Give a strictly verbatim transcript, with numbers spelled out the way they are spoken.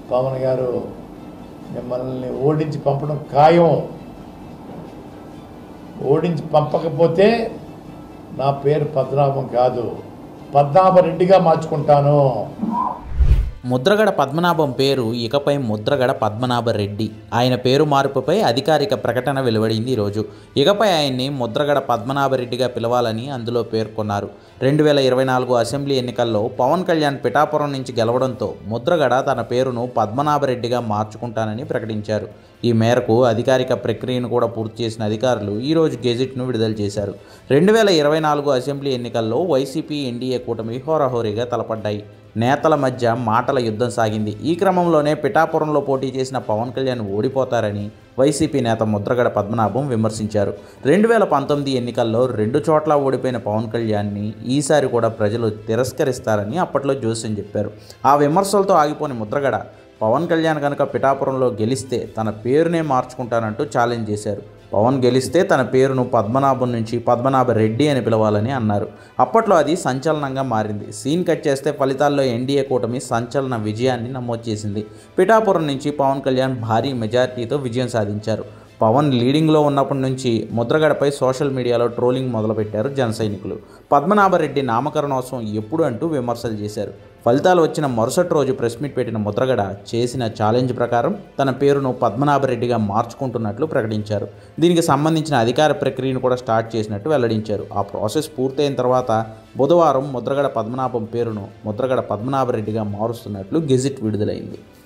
పవన్ గారు మిమ్మల్ని ఓడించి పంపడం ఖాయం. ఓడించి పంపకపోతే నా పేరు పద్మనాభం కాదు, పద్మనాభరెడ్డిగా మార్చుకుంటాను. ముద్రగడ పద్మనాభం పేరు ఇకపై ముద్రగడ పద్మనాభరెడ్డి. ఆయన పేరు మార్పుపై అధికారిక ప్రకటన వెలువడింది ఈరోజు. ఇకపై ఆయన్ని ముద్రగడ పద్మనాభరెడ్డిగా పిలవాలని అందులో పేర్కొన్నారు. రెండు వేల ఇరవై నాలుగు అసెంబ్లీ ఎన్నికల్లో పవన్ కళ్యాణ్ పిఠాపురం నుంచి గెలవడంతో ముద్రగడ తన పేరును పద్మనాభరెడ్డిగా మార్చుకుంటానని ప్రకటించారు. ఈ మేరకు అధికారిక ప్రక్రియను కూడా పూర్తి చేసిన అధికారులు ఈరోజు గెజిట్ను విడుదల చేశారు. రెండు వేల ఇరవై నాలుగు అసెంబ్లీ ఎన్నికల్లో వైసీపీ ఎన్డీఏ కూటమి హోరాహోరీగా తలపడ్డాయి. నేతల మధ్య మాటల యుద్ధం సాగింది. ఈ క్రమంలోనే పిఠాపురంలో పోటీ చేసిన పవన్ కళ్యాణ్ ఓడిపోతారని వైసీపీ నేత ముద్రగడ పద్మనాభం విమర్శించారు. రెండు వేల పంతొమ్మిది ఎన్నికల్లో రెండు చోట్ల ఓడిపోయిన పవన్ కళ్యాణ్ని ఈసారి కూడా ప్రజలు తిరస్కరిస్తారని అప్పట్లో జోస్యం చెప్పారు. ఆ విమర్శలతో ఆగిపోని ముద్రగడ పవన్ కళ్యాణ్ కనుక పిఠాపురంలో గెలిస్తే తన పేరునే మార్చుకుంటానంటూ ఛాలెంజ్ చేశారు. పవన్ గెలిస్తే తన పేరును పద్మనాభం నుంచి పద్మనాభరెడ్డి అని పిలవాలని అన్నారు. అప్పట్లో అది సంచలనంగా మారింది. సీన్ కట్ చేస్తే ఫలితాల్లో ఎన్డీఏ కూటమి సంచలన విజయాన్ని నమోదు చేసింది. పిఠాపురం నుంచి పవన్ కళ్యాణ్ భారీ మెజార్టీతో విజయం సాధించారు. పవన్ లీడింగ్లో ఉన్నప్పటి నుంచి ముద్రగడపై సోషల్ మీడియాలో ట్రోలింగ్ మొదలుపెట్టారు జన సైనికులు. పద్మనాభరెడ్డి నామకరణోత్సవం ఎప్పుడు అంటూ విమర్శలు చేశారు. ఫలితాలు వచ్చిన మరుసటి రోజు ప్రెస్ మీట్ పెట్టిన ముద్రగడ చేసిన ఛాలెంజ్ ప్రకారం తన పేరును పద్మనాభరెడ్డిగా మార్చుకుంటున్నట్లు ప్రకటించారు. దీనికి సంబంధించిన అధికార ప్రక్రియను కూడా స్టార్ట్ చేసినట్టు వెల్లడించారు. ఆ ప్రాసెస్ పూర్తయిన తర్వాత బుధవారం ముద్రగడ పద్మనాభం పేరును ముద్రగడ పద్మనాభరెడ్డిగా మారుస్తున్నట్లు గెజిట్ విడుదలైంది.